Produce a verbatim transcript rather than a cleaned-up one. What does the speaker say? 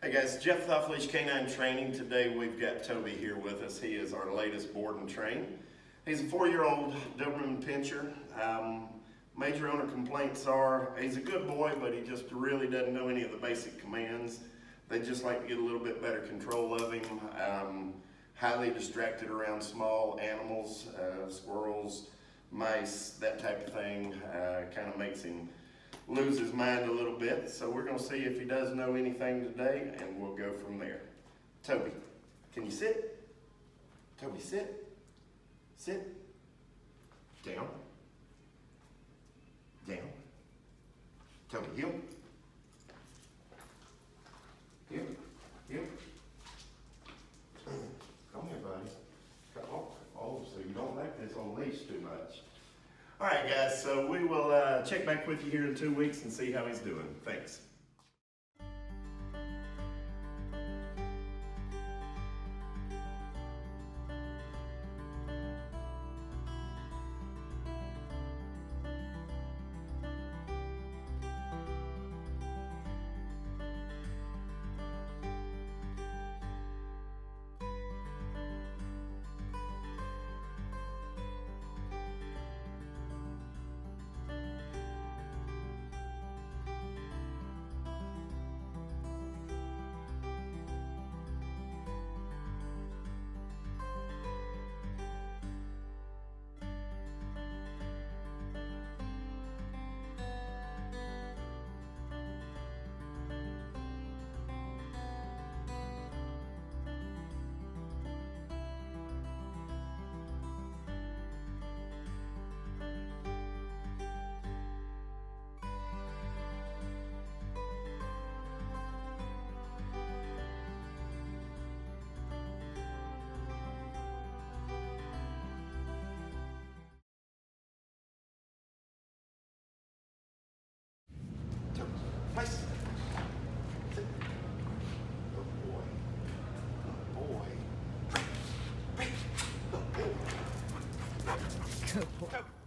Hey guys, Jeff with Leash K nine Training. Today we've got Tobi here with us. He is our latest board and train. He's a four-year-old Doberman pinscher. Um, major owner complaints are he's a good boy, but he just really doesn't know any of the basic commands. They just like to get a little bit better control of him. Um, highly distracted around small animals, uh, squirrels, mice, that type of thing. Uh, kind of makes him lose his mind a little bit. So we're going to see if he does know anything today, and we'll go from there. Tobi, can you sit? Tobi, sit. Sit. Down. Down. Tobi, heel. Heel. Heel. Come here, buddy. Come on. Oh, so you don't like this on leash too much. All right, guys, so we will uh, check back with you here in two weeks and see how he's doing. Thanks. Nice. Sit. Good boy. Good boy. Good boy. Good boy.